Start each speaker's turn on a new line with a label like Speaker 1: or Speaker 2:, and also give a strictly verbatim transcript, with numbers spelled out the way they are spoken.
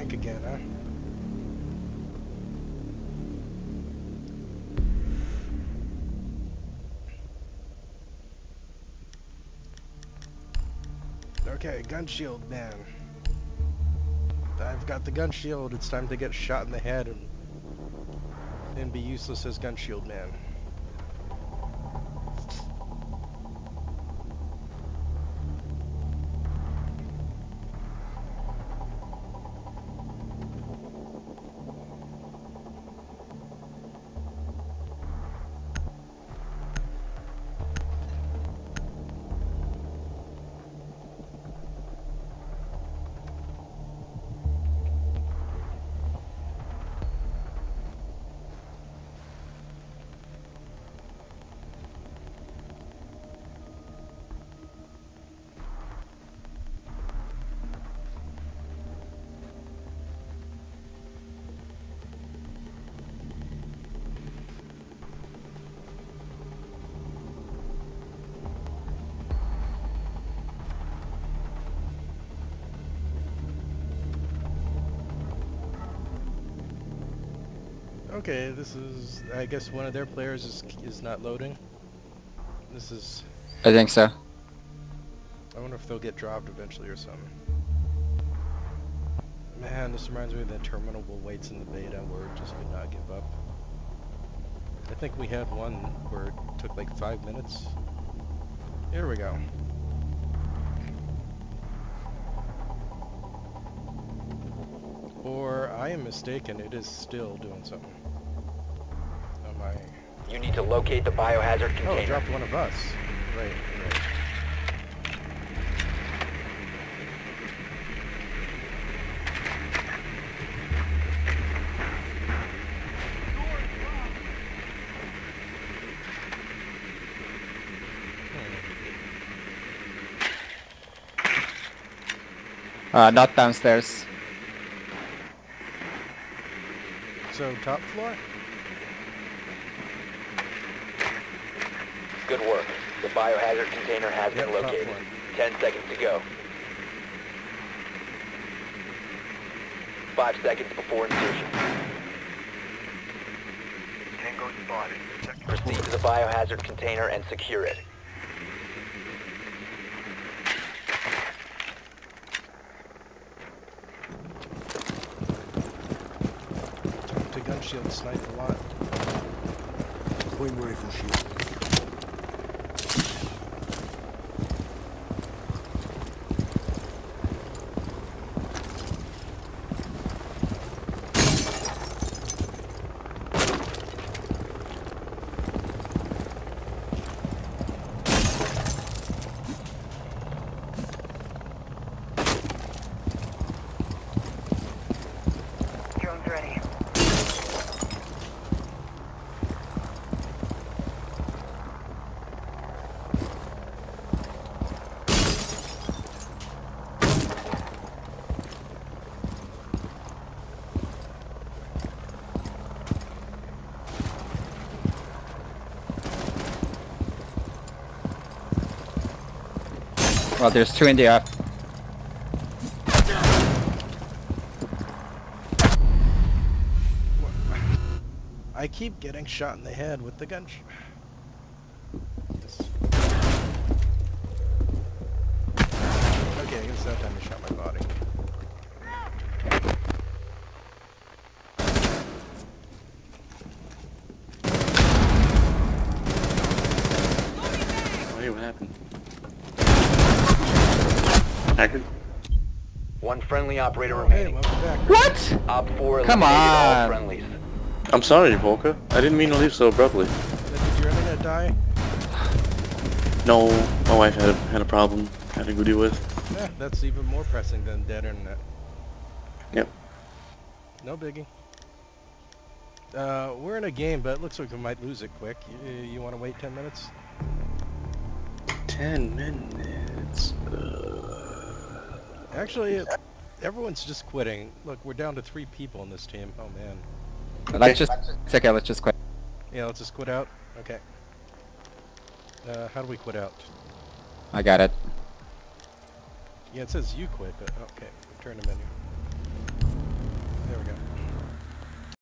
Speaker 1: tank again, huh? Okay, gun shield man. I've got the gun shield. It's time to get shot in the head and then be useless as gun shield man. Okay, this is, I guess one of their players is is not loading. This is,
Speaker 2: I think so.
Speaker 1: I wonder if they'll get dropped eventually or something. Man, this reminds me of the terminable waits in the beta where it just would not give up. I think we had one where it took like five minutes. Here we go. Or I am mistaken, it is still doing something. Am I...
Speaker 3: You need to locate the biohazard container.
Speaker 1: Oh, it dropped one of us. Right, right.
Speaker 2: Uh, not downstairs.
Speaker 1: So, top floor?
Speaker 3: Good work. The biohazard container has
Speaker 1: Yep,
Speaker 3: been
Speaker 1: top
Speaker 3: located.
Speaker 1: floor.
Speaker 3: Ten seconds to go. Five seconds before insertion.
Speaker 4: Tango spotted. Check.
Speaker 3: Proceed to the biohazard container and secure it.
Speaker 1: To gun shield snipe a lot.
Speaker 4: Point rifle shield.
Speaker 5: Drone's ready.
Speaker 2: Well, there's two in the app.
Speaker 1: I keep getting shot in the head with the gun. Sh This- Okay, I guess that time I shot my body.
Speaker 6: Oh, hey, what happened? Hacker?
Speaker 3: One friendly operator
Speaker 1: Oh, hey,
Speaker 3: remaining.
Speaker 1: welcome back.
Speaker 2: What?
Speaker 3: Op four
Speaker 2: Come
Speaker 3: eliminated all
Speaker 2: on.
Speaker 3: friendlies.
Speaker 6: I'm sorry, Volka. I didn't mean to leave so abruptly.
Speaker 1: Did your internet die?
Speaker 6: No, my wife had a, had a problem had to go deal with.
Speaker 1: Yeah, that's even more pressing than dead internet.
Speaker 6: Yep.
Speaker 1: No biggie. Uh, we're in a game, but it looks like we might lose it quick. You, you want to wait ten minutes?
Speaker 6: Ten minutes. Uh...
Speaker 1: Actually, it, everyone's just quitting. Look, we're down to three people in this team. Oh man.
Speaker 2: Let's just, it's okay, let's just quit.
Speaker 1: Yeah, let's just quit out. Okay. Uh, how do we quit out?
Speaker 2: I got it.
Speaker 1: Yeah, it says you quit, but okay. Return to menu.